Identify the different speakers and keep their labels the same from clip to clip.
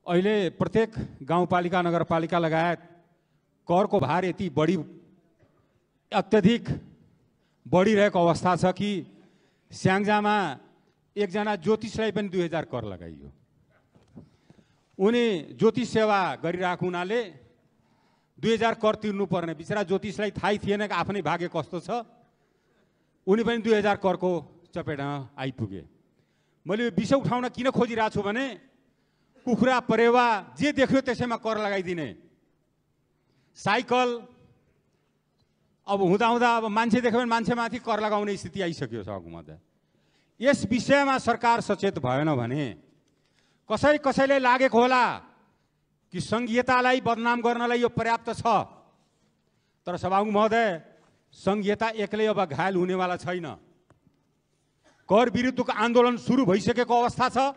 Speaker 1: अहिले प्रत्येक गाउँपालिका नगरपालिका लगायत करको भार यति बढी अत्यधिक बढिरहेको अवस्था छ कि स्याङ्जामा एकजना ज्योतिषलाई पनि 2000 कर लगाइयो। उनी ज्योतिष सेवा गरिरहेको हुनाले 2000 कर तिर्नुपर्ने, बिचरा ज्योतिषलाई थाहै थिएन कि आफ्नै भाग्य कस्तो छ। उनी पनि 2000 करको चपेटामा आइपुगे। मैले यो विषय उठाउन किन खोजिरहेको छु भने कुखुरा परेवा जे देख्यो त्यसैमा कर लगाइदिने, साइकल अब हुँदा अब मान्छे देख्यो भने मान्छेमाथि कर लगाउने स्थिति आइसक्यो सभामुखमा। त यस विषयमा सरकार सचेत भएन भने कसैले लागेको होला कि संघीयतालाई बदनाम गर्नलाई यो पर्याप्त छ। तर सभामुख महोदय, संघीयता एक्लै अब घायल हुनेवाला छैन। कर विरुद्धको आन्दोलन सुरु भइसकेको अवस्था छ।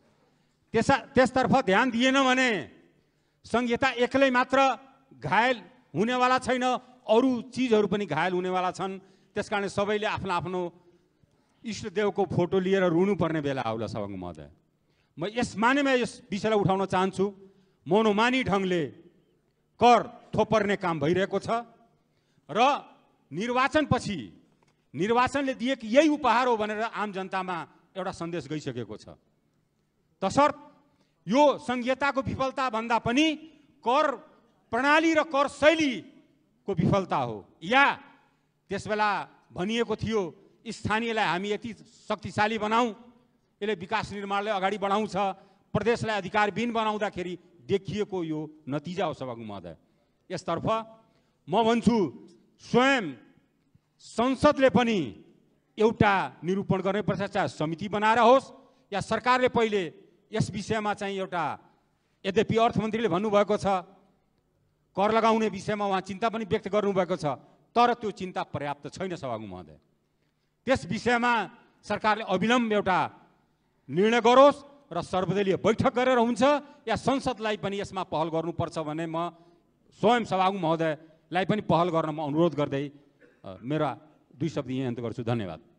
Speaker 1: त्यसतर्फ ध्यान दिएन भने संघीयता एक्लै मात्र घायल हुनेवाला छैन, अरू चिजहरू पनि घायल हुनेवाला छन्। त्यसकारण सबैले आफ्नो आफ्नो इष्टदेवको फोटो लिएर रुनुपर्ने बेला आउला सभामुख महोदय। म यस मानेमा यस विषयलाई उठाउन चाहन्छु। मनोमानी ढङ्गले कर थोपर्ने काम भइरहेको छ र निर्वाचनपछि निर्वाचनले दिएको यही उपहार हो भनेर आम जनतामा एउटा सन्देश गइसकेको छ। तसर्थ यो संघीयताको विफलता भन्दा पनि कर प्रणाली र कर शैलीको विफलता हो। या त्यसबेला भनिएको थियो स्थानीयलाई हामी यति शक्तिशाली बनाऊ, यसले विकास निर्माणलाई अगाडि बढाउँछ, प्रदेशलाई अधिकारविहीन बनाउँदाखेरि देखिएको यो नतिजा हो सभामुख महोदय। यसतर्फ म भन्छु स्वयं संसदले पनि एउटा निरूपण गर्नुपर्छ, चाहे समिति बनाएर होस् या सरकारले पहिले यस विषयमा चाहिँ एउटा, यद्यपि अर्थमन्त्रीले भन्नुभएको छ कर लगाउने विषयमा उहाँ चिन्ता पनि व्यक्त गर्नुभएको छ, तर त्यो चिन्ता पर्याप्त छैन सभामुख महोदय। त्यस विषयमा सरकारले अविलम्ब एउटा निर्णय गरोस् र सर्वदलीय बैठक गरेर हुन्छ या संसदलाई पनि यसमा पहल गर्नुपर्छ भन्ने म स्वयं सभामुख महोदयलाई पनि पहल गर्न म अनुरोध गर्दै मेरा 2 शब्द यही अन्त गर्छु। धन्यवाद।